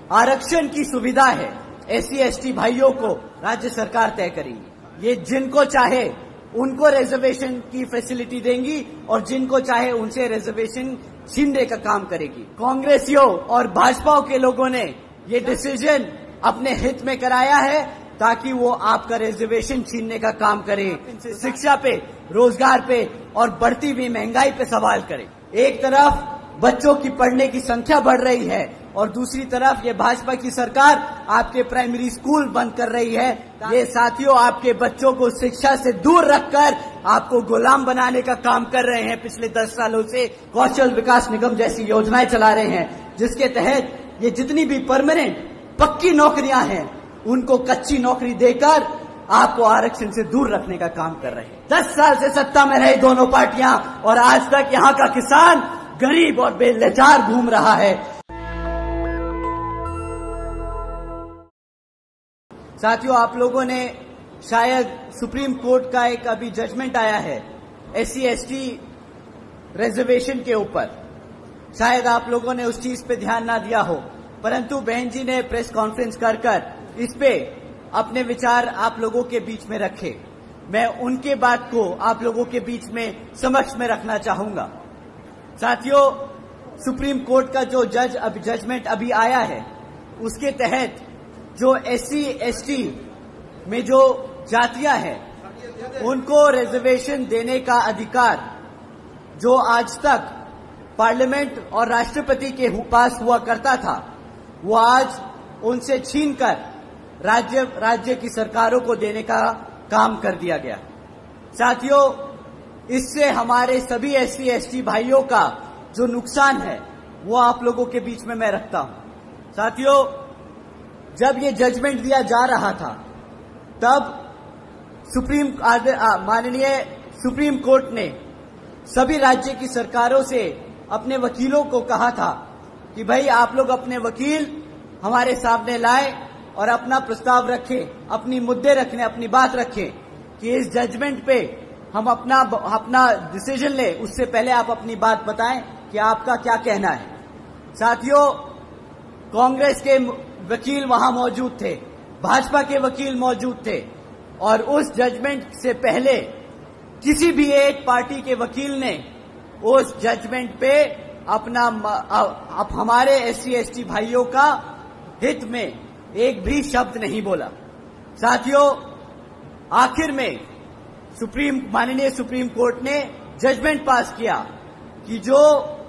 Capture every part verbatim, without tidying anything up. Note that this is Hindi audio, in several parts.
आरक्षण की सुविधा है एससी एसटी भाइयों को राज्य सरकार तय करेगी। ये जिनको चाहे उनको रिजर्वेशन की फैसिलिटी देंगी और जिनको चाहे उनसे रिजर्वेशन छीनने का काम करेगी। कांग्रेसियों और भाजपा के लोगों ने ये डिसीजन अपने हित में कराया है ताकि वो आपका रिजर्वेशन छीनने का काम करे, शिक्षा पे, रोजगार पे और बढ़ती हुई महंगाई पे सवाल करे। एक तरफ बच्चों की पढ़ने की संख्या बढ़ रही है और दूसरी तरफ ये भाजपा की सरकार आपके प्राइमरी स्कूल बंद कर रही है। ये साथियों आपके बच्चों को शिक्षा से दूर रखकर आपको गुलाम बनाने का काम कर रहे हैं। पिछले दस सालों से कौशल विकास निगम जैसी योजनाएं चला रहे हैं जिसके तहत ये जितनी भी परमानेंट पक्की नौकरियां हैं उनको कच्ची नौकरी देकर आपको आरक्षण से दूर रखने का काम कर रहे हैं। दस साल से सत्ता में रही दोनों पार्टियां और आज तक यहां का किसान गरीब और बेलचार घूम रहा है। साथियों, आप लोगों ने शायद सुप्रीम कोर्ट का एक अभी जजमेंट आया है एससी एसटी रिजर्वेशन के ऊपर, शायद आप लोगों ने उस चीज पे ध्यान ना दिया हो, परंतु बहन जी ने प्रेस कॉन्फ्रेंस कर कर इस पे अपने विचार आप लोगों के बीच में रखे। मैं उनके बात को आप लोगों के बीच में समक्ष में रखना चाहूंगा। साथियों, सुप्रीम कोर्ट का जो जज अभी जजमेंट अभी आया है उसके तहत जो एससी एसटी में जो जातियां हैं उनको रिजर्वेशन देने का अधिकार जो आज तक पार्लियामेंट और राष्ट्रपति के पास हुआ करता था वो आज उनसे छीनकर राज्य राज्य की सरकारों को देने का काम कर दिया गया। साथियों, इससे हमारे सभी एससी एसटी भाइयों का जो नुकसान है वो आप लोगों के बीच में मैं रखता हूं। साथियों, जब ये जजमेंट दिया जा रहा था तब सुप्रीम माननीय सुप्रीम कोर्ट ने सभी राज्य की सरकारों से अपने वकीलों को कहा था कि भाई आप लोग अपने वकील हमारे सामने लाए और अपना प्रस्ताव रखें, अपनी मुद्दे रखने, अपनी बात रखें कि इस जजमेंट पे हम अपना अपना डिसीजन ले, उससे पहले आप अपनी बात बताएं कि आपका क्या कहना है। साथियों, कांग्रेस के वकील वहां मौजूद थे, भाजपा के वकील मौजूद थे और उस जजमेंट से पहले किसी भी एक पार्टी के वकील ने उस जजमेंट पे अपना अब हमारे एससी एसटी भाइयों का हित में एक भी शब्द नहीं बोला। साथियों, आखिर में सुप्रीम माननीय सुप्रीम कोर्ट ने जजमेंट पास किया कि जो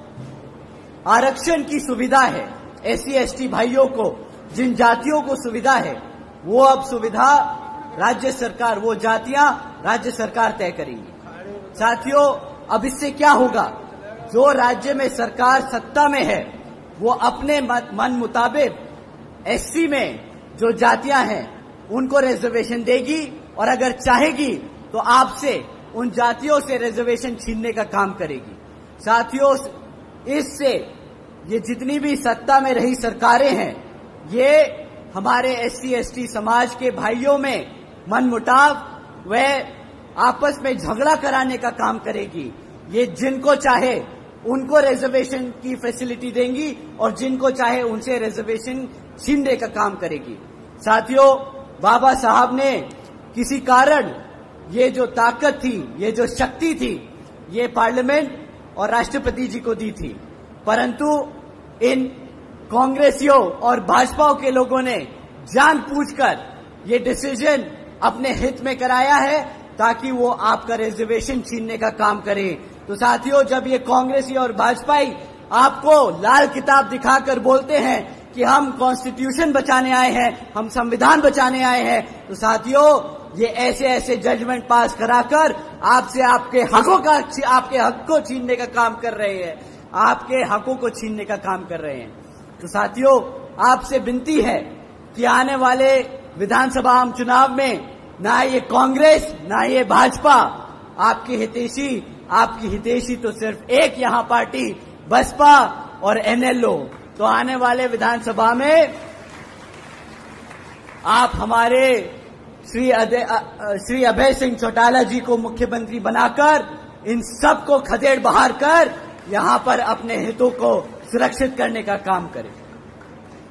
आरक्षण की सुविधा है एससी एसटी भाइयों को, जिन जातियों को सुविधा है वो अब सुविधा राज्य सरकार, वो जातियां राज्य सरकार तय करेंगी। साथियों, अब इससे क्या होगा, जो राज्य में सरकार सत्ता में है वो अपने मन मुताबिक एससी में जो जातियां हैं उनको रिजर्वेशन देगी और अगर चाहेगी तो आपसे उन जातियों से रिजर्वेशन छीनने का काम करेगी। साथियों, इससे ये जितनी भी सत्ता में रही सरकारें हैं ये हमारे एससी एसटी समाज के भाइयों में मनमुटाव व आपस में झगड़ा कराने का काम करेगी। ये जिनको चाहे उनको रिजर्वेशन की फैसिलिटी देंगी और जिनको चाहे उनसे रिजर्वेशन छीनने का काम करेगी। साथियों, बाबा साहब ने किसी कारण ये जो ताकत थी, ये जो शक्ति थी, ये पार्लियामेंट और राष्ट्रपति जी को दी थी, परंतु इन कांग्रेसियों और भाजपा के लोगों ने जानबूझकर ये डिसीजन अपने हित में कराया है ताकि वो आपका रिजर्वेशन छीनने का काम करे। तो साथियों, जब ये कांग्रेसी और भाजपाई आपको लाल किताब दिखाकर बोलते हैं कि हम कॉन्स्टिट्यूशन बचाने आए हैं, हम संविधान बचाने आए हैं, तो साथियों ये ऐसे ऐसे जजमेंट पास कराकर आपसे आपके हकों का आपके हक को छीनने का काम कर रहे हैं, आपके हकों को छीनने का काम कर रहे हैं। तो साथियों, आपसे विनती है कि आने वाले विधानसभा चुनाव में ना ये कांग्रेस ना ये भाजपा आपकी हितैषी, आपकी हितैषी तो सिर्फ एक यहाँ पार्टी बसपा और एनएलओ। तो आने वाले विधानसभा में आप हमारे श्री श्री अभय सिंह चौटाला जी को मुख्यमंत्री बनाकर इन सब को खदेड़ बहार कर यहां पर अपने हितों को सुरक्षित करने का काम करें।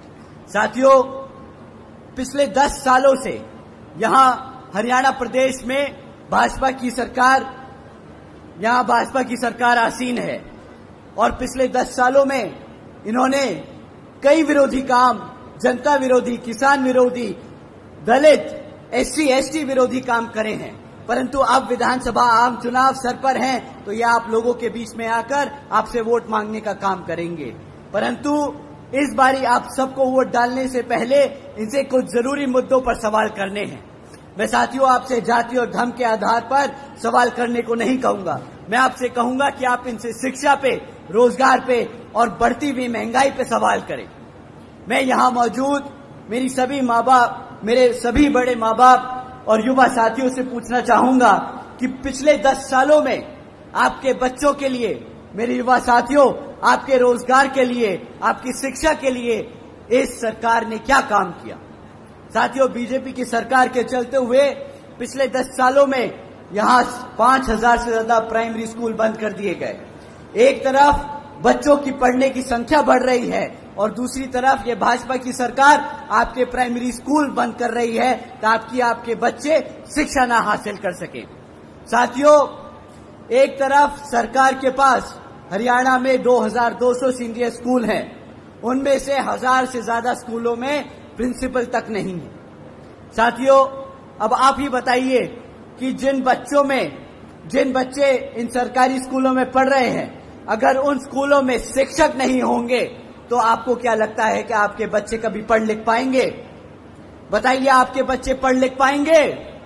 साथियों, पिछले दस सालों से यहां हरियाणा प्रदेश में भाजपा की सरकार यहां भाजपा की सरकार आसीन है और पिछले दस सालों में इन्होंने कई विरोधी काम, जनता विरोधी, किसान विरोधी, दलित, एससी एसटी विरोधी काम करे हैं। परंतु अब विधानसभा आम चुनाव सर पर हैं तो ये आप लोगों के बीच में आकर आपसे वोट मांगने का काम करेंगे। परंतु इस बारी आप सबको वोट डालने से पहले इनसे कुछ जरूरी मुद्दों पर सवाल करने हैं। मैं साथियों आपसे जाति और धर्म के आधार पर सवाल करने को नहीं कहूंगा। मैं आपसे कहूंगा कि आप इनसे शिक्षा पे, रोजगार पे और बढ़ती हुई महंगाई पे सवाल करें। मैं यहां मौजूद मेरी सभी माँ बाप, मेरे सभी बड़े माँ बाप और युवा साथियों से पूछना चाहूंगा कि पिछले दस सालों में आपके बच्चों के लिए, मेरे युवा साथियों, आपके रोजगार के लिए, आपकी शिक्षा के लिए इस सरकार ने क्या काम किया। साथियों, बीजेपी की सरकार के चलते हुए पिछले दस सालों में यहां पांच हजार से ज्यादा प्राइमरी स्कूल बंद कर दिए गए। एक तरफ बच्चों की पढ़ने की संख्या बढ़ रही है और दूसरी तरफ ये भाजपा की सरकार आपके प्राइमरी स्कूल बंद कर रही है ताकि आपके बच्चे शिक्षा ना हासिल कर सके। साथियों, एक तरफ सरकार के पास हरियाणा में दो हजार दो सौ सीनियर स्कूल हैं, उनमें से हजार से ज्यादा स्कूलों में प्रिंसिपल तक नहीं है। साथियों, अब आप ही बताइए कि जिन बच्चों में जिन बच्चे इन सरकारी स्कूलों में पढ़ रहे हैं, अगर उन स्कूलों में शिक्षक नहीं होंगे तो आपको क्या लगता है कि आपके बच्चे कभी पढ़ लिख पाएंगे? बताइए, आपके बच्चे पढ़ लिख पाएंगे?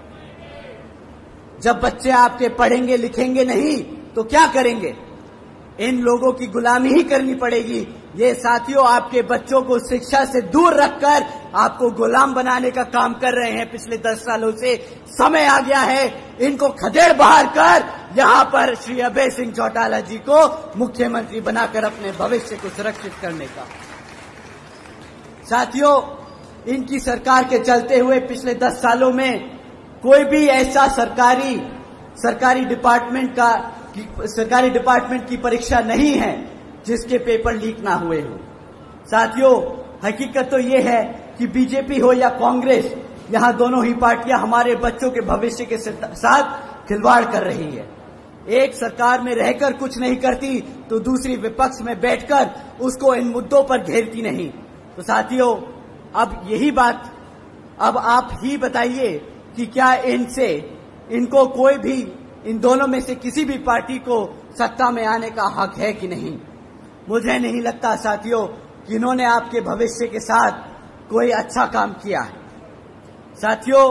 जब बच्चे आपके पढ़ेंगे लिखेंगे नहीं तो क्या करेंगे? इन लोगों की गुलामी ही करनी पड़ेगी। ये साथियों आपके बच्चों को शिक्षा से दूर रखकर आपको गुलाम बनाने का काम कर रहे हैं पिछले दस सालों से। समय आ गया है इनको खदेड़ बहार कर यहां पर श्री अभय सिंह चौटाला जी को मुख्यमंत्री बनाकर अपने भविष्य को सुरक्षित करने का। साथियों, इनकी सरकार के चलते हुए पिछले दस सालों में कोई भी ऐसा सरकारी सरकारी डिपार्टमेंट का सरकारी डिपार्टमेंट की परीक्षा नहीं है जिसके पेपर लीक ना हुए हो। साथियों, हकीकत तो ये है कि बीजेपी हो या कांग्रेस, यहां दोनों ही पार्टियां हमारे बच्चों के भविष्य के साथ खिलवाड़ कर रही है। एक सरकार में रहकर कुछ नहीं करती तो दूसरी विपक्ष में बैठकर उसको इन मुद्दों पर घेरती नहीं। तो साथियों, अब यही बात अब आप ही बताइए कि क्या इनसे इनको कोई भी, इन दोनों में से किसी भी पार्टी को सत्ता में आने का हक है कि नहीं? मुझे नहीं लगता साथियों कि इन्होंने आपके भविष्य के साथ कोई अच्छा काम किया है। साथियों,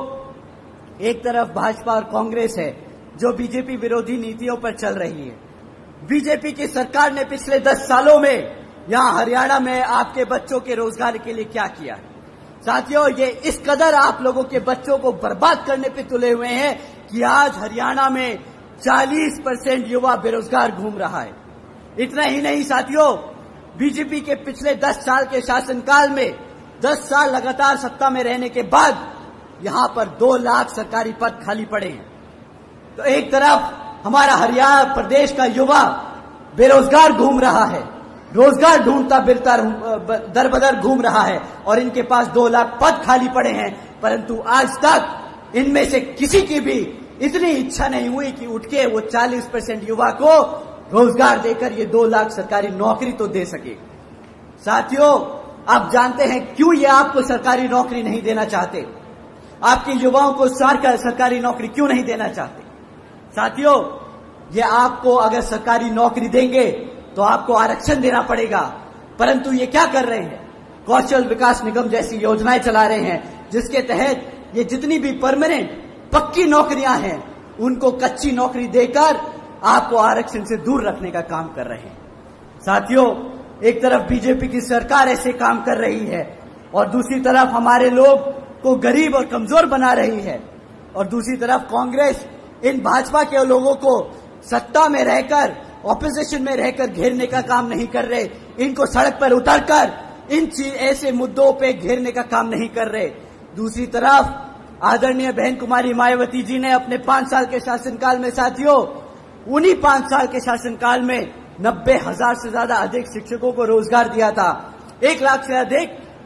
एक तरफ भाजपा और कांग्रेस है जो बीजेपी विरोधी नीतियों पर चल रही है। बीजेपी की सरकार ने पिछले दस सालों में यहां हरियाणा में आपके बच्चों के रोजगार के लिए क्या किया है? साथियों, ये इस कदर आप लोगों के बच्चों को बर्बाद करने पे तुले हुए हैं कि आज हरियाणा में चालीस परसेंट युवा बेरोजगार घूम रहा है। इतना ही नहीं साथियों, बीजेपी के पिछले दस साल के शासनकाल में दस साल लगातार सत्ता में रहने के बाद यहां पर दो लाख सरकारी पद खाली पड़े हैं। तो एक तरफ हमारा हरियाणा प्रदेश का युवा बेरोजगार घूम रहा है, रोजगार ढूंढता फिरता दर बदर घूम रहा है और इनके पास दो लाख पद खाली पड़े हैं, परंतु आज तक इनमें से किसी की भी इतनी इच्छा नहीं हुई कि उठ के वो चालीस परसेंट युवा को रोजगार देकर ये दो लाख सरकारी नौकरी तो दे सके। साथियों, आप जानते हैं क्यों ये आपको सरकारी नौकरी नहीं देना चाहते? आपके युवाओं को सरकारी नौकरी क्यों नहीं देना चाहते? साथियों, ये आपको अगर सरकारी नौकरी देंगे तो आपको आरक्षण देना पड़ेगा, परंतु ये क्या कर रहे हैं? कौशल विकास निगम जैसी योजनाएं चला रहे हैं जिसके तहत ये जितनी भी परमानेंट पक्की नौकरियां हैं उनको कच्ची नौकरी देकर आपको आरक्षण से दूर रखने का काम कर रहे हैं। साथियों, एक तरफ बीजेपी की सरकार ऐसे काम कर रही है और दूसरी तरफ हमारे लोग को गरीब और कमजोर बना रही है, और दूसरी तरफ कांग्रेस इन भाजपा के लोगों को सत्ता में रहकर, ऑपोजिशन में रहकर घेरने का काम नहीं कर रहे, इनको सड़क पर उतरकर इन चीज ऐसे मुद्दों पे घेरने का काम नहीं कर रहे। दूसरी तरफ आदरणीय बहन कुमारी मायावती जी ने अपने पांच साल के शासनकाल में साथियों, उन्हीं पांच साल के शासनकाल में नब्बे हजार से ज्यादा अधिक शिक्षकों को रोजगार दिया था। एक लाख से अधिक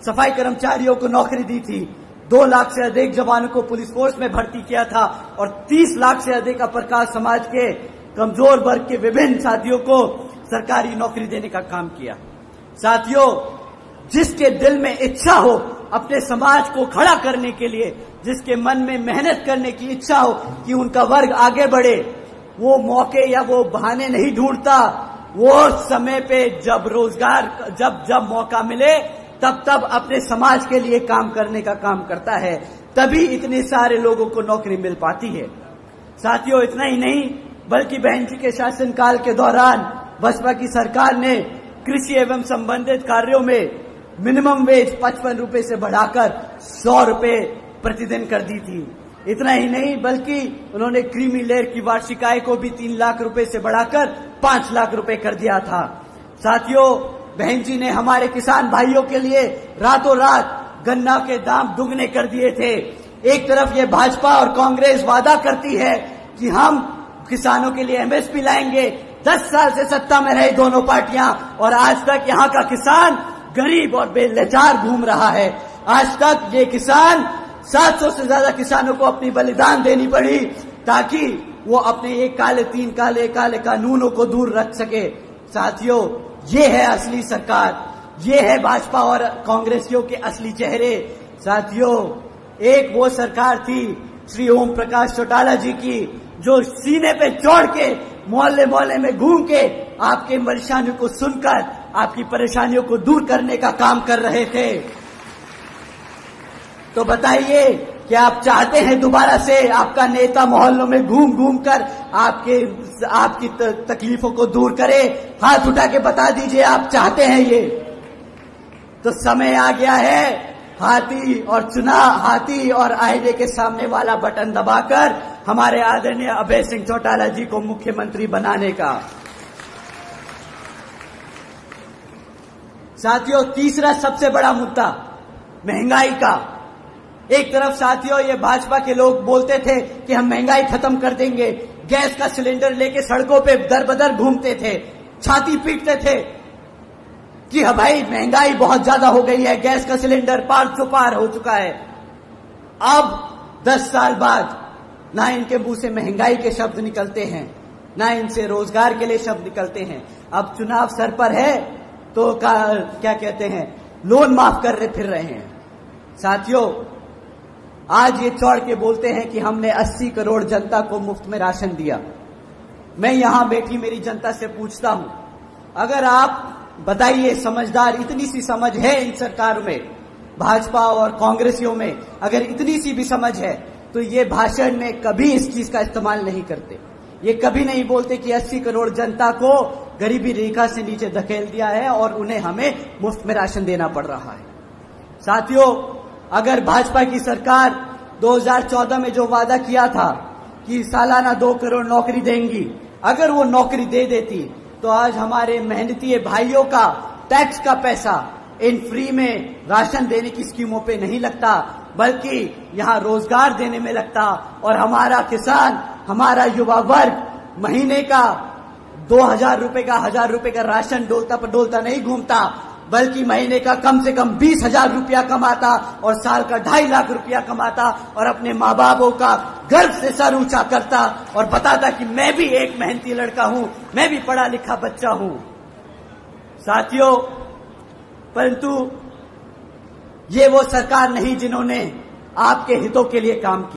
सफाई कर्मचारियों को नौकरी दी थी, दो लाख से अधिक जवानों को पुलिस फोर्स में भर्ती किया था और तीस लाख से अधिक अपर कास्ट समाज के कमजोर वर्ग के विभिन्न साथियों को सरकारी नौकरी देने का काम किया। साथियों, जिसके दिल में इच्छा हो अपने समाज को खड़ा करने के लिए, जिसके मन में मेहनत करने की इच्छा हो कि उनका वर्ग आगे बढ़े, वो मौके या वो बहाने नहीं ढूंढता। वो समय पे जब रोजगार जब जब मौका मिले तब तब अपने समाज के लिए काम करने का काम करता है, तभी इतने सारे लोगों को नौकरी मिल पाती है। साथियों, इतना ही नहीं बल्कि बहन जी के शासनकाल के दौरान बसपा की सरकार ने कृषि एवं संबंधित कार्यों में मिनिमम वेज पचपन रुपए से बढ़ाकर सौ रुपए प्रतिदिन कर दी थी। इतना ही नहीं बल्कि उन्होंने क्रीमी लेयर की वार्षिक आय को भी तीन लाख रुपए से बढ़ाकर पांच लाख रुपए कर दिया था। साथियों, बहन जी ने हमारे किसान भाइयों के लिए रातों रात गन्ना के दाम दुगने कर दिए थे। एक तरफ ये भाजपा और कांग्रेस वादा करती है कि हम किसानों के लिए एमएसपी लाएंगे, दस साल से सत्ता में रहे दोनों पार्टियां और आज तक यहाँ का किसान गरीब और बेलचार घूम रहा है। आज तक ये किसान सात सौ से ज्यादा किसानों को अपनी बलिदान देनी पड़ी ताकि वो अपने एक काले तीन काले काले कानूनों को दूर रख सके। साथियों, ये है असली सरकार, ये है भाजपा और कांग्रेसियों के असली चेहरे। साथियों, एक वो सरकार थी श्री ओम प्रकाश चौटाला जी की, जो सीने पे चढ़ के मोहल्ले मोहल्ले में घूम के आपके परेशानियों को सुनकर आपकी परेशानियों को दूर करने का काम कर रहे थे। तो बताइए कि आप चाहते हैं दोबारा से आपका नेता मोहल्लों में घूम घूम कर आपके आपकी तकलीफों को दूर करे? हाथ उठा के बता दीजिए, आप चाहते हैं ये? तो समय आ गया है हाथी और चुना हाथी और आईने के सामने वाला बटन दबाकर हमारे आदरणीय अभय सिंह चौटाला जी को मुख्यमंत्री बनाने का। साथियों, तीसरा सबसे बड़ा मुद्दा महंगाई का। एक तरफ साथियों ये भाजपा के लोग बोलते थे कि हम महंगाई खत्म कर देंगे, गैस का सिलेंडर लेके सड़कों पे दर बदर घूमते थे, छाती पीटते थे कि हाँ भाई महंगाई बहुत ज्यादा हो गई है, गैस का सिलेंडर पांच सौ पार हो चुका है। अब दस साल बाद ना इनके मुंह से महंगाई के शब्द निकलते हैं, ना इनसे रोजगार के लिए शब्द निकलते हैं। अब चुनाव सर पर है तो क्या कहते हैं, लोन माफ कर रहे फिर रहे हैं। साथियों, आज ये चौड़ के बोलते हैं कि हमने अस्सी करोड़ जनता को मुफ्त में राशन दिया। मैं यहां बैठी मेरी जनता से पूछता हूं, अगर आप बताइए, समझदार इतनी सी समझ है इन सरकार में, भाजपा और कांग्रेसियों में अगर इतनी सी भी समझ है तो ये भाषण में कभी इस चीज का इस्तेमाल नहीं करते। ये कभी नहीं बोलते कि अस्सी करोड़ जनता को गरीबी रेखा से नीचे धकेल दिया है और उन्हें हमें मुफ्त में राशन देना पड़ रहा है। साथियों, अगर भाजपा की सरकार दो हज़ार चौदह में जो वादा किया था कि सालाना दो करोड़ नौकरी देंगी, अगर वो नौकरी दे देती तो आज हमारे मेहनती भाइयों का टैक्स का पैसा इन फ्री में राशन देने की स्कीमों पे नहीं लगता, बल्कि यहाँ रोजगार देने में लगता और हमारा किसान, हमारा युवा वर्ग महीने का दो हजार रुपए का हजार रुपए का राशन डोलता पडोलता नहीं घूमता, बल्कि महीने का कम से कम बीस हजार रुपया कमाता और साल का ढाई लाख रुपया कमाता और अपने माँ बापों का गर्व से सर ऊंचा करता और बताता कि मैं भी एक मेहनती लड़का हूं, मैं भी पढ़ा लिखा बच्चा हूं। साथियों, परंतु ये वो सरकार नहीं जिन्होंने आपके हितों के लिए काम किया।